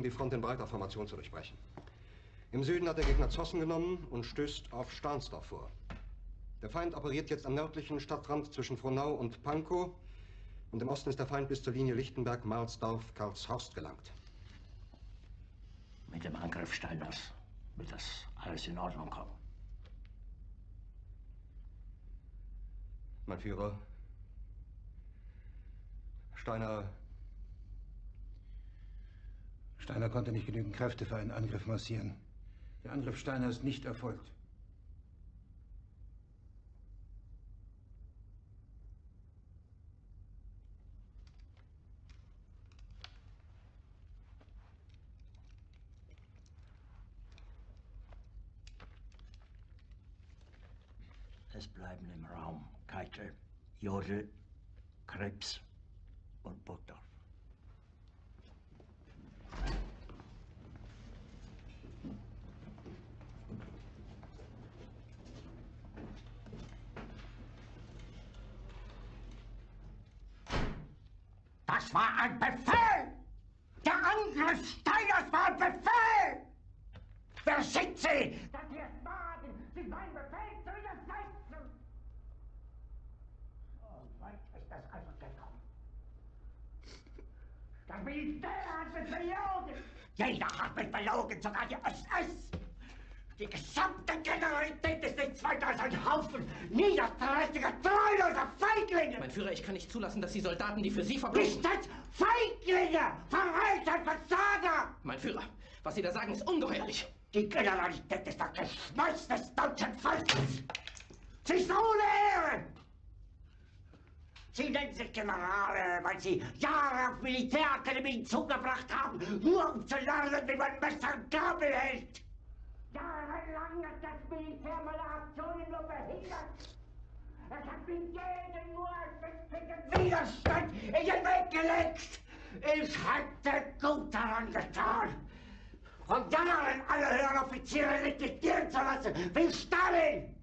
um die Front in breiter Formation zu durchbrechen. Im Süden hat der Gegner Zossen genommen und stößt auf Stahnsdorf vor. Der Feind operiert jetzt am nördlichen Stadtrand zwischen Frohnau und Pankow. Und im Osten ist der Feind bis zur Linie Lichtenberg-Marsdorf-Karlshorst gelangt. Mit dem Angriff Steiners wird das alles in Ordnung kommen. Mein Führer, Steiner konnte nicht genügend Kräfte für einen Angriff massieren. Der Angriff Steiner ist nicht erfolgt. Es bleiben im Raum Keitel, Jodl, Krebs und Burgdorf. Das war ein Befehl! Der Angriff Steiners war ein Befehl! Wer schickt Sie? Dass Sie es wagen, sich meinen Befehl zu widersetzen! So weit ist das also gekommen. Das Militär hat mich belogen! Jeder hat mich belogen, sogar die SS! Die gesamte Generalität ist nichts weiter als ein Haufen niederträchtiger, treuloser Feiglinge! Mein Führer, ich kann nicht zulassen, dass die Soldaten, die für Sie verbloßen... Nicht als Feiglinge! Verräter, Versager! Mein Führer, was Sie da sagen, ist ungeheuerlich! Die Generalität ist das Geschmeiß des deutschen Volkes! Sie ist ohne Ehre! Sie nennen sich Generale, weil Sie Jahre auf Militärakademien zugebracht haben, nur um zu lernen, wie man Messer und Gabel hält! Jahrelang hat das Militär meine Aktionen nur behindert. Es hat mir jeden nur erschwinglichen Widerstand in den Weg gelegt. Ich hätte gut daran getan, von Jahren alle höheren Offiziere liquidieren zu lassen, wie Stalin.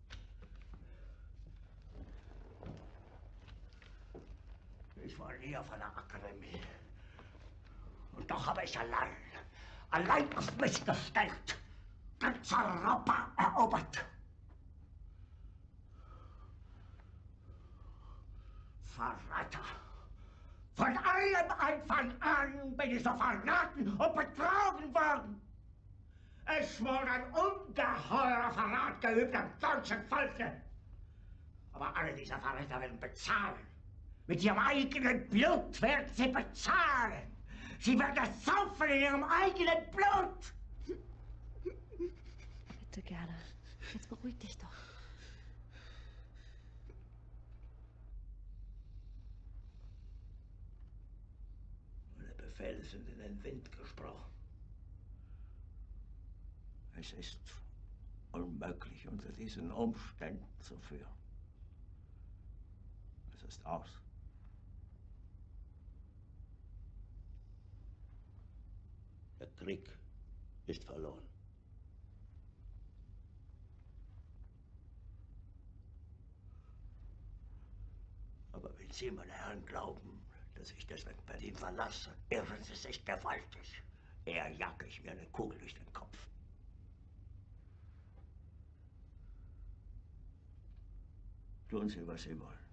Ich war nie auf einer Akademie. Und doch habe ich allein auf mich gestellt. Ganz Europa erobert. Verräter! Von allem Anfang an bin ich so verraten und betrogen worden. Es wurde ein ungeheurer Verrat geübt am deutschen Volke. Aber alle diese Verräter werden bezahlen. Mit ihrem eigenen Blut werden sie bezahlen. Sie werden es saufen in ihrem eigenen Blut. Bitte gerne. Jetzt beruhig dich doch. Meine Befehle sind in den Wind gesprochen. Es ist unmöglich, unter diesen Umständen zu führen. Es ist aus. Der Krieg ist verloren. Aber wenn Sie, meine Herren, glauben, dass ich deswegen Berlin verlasse, irren Sie sich gewaltig. Eher jage ich mir eine Kugel durch den Kopf. Tun Sie, was Sie wollen.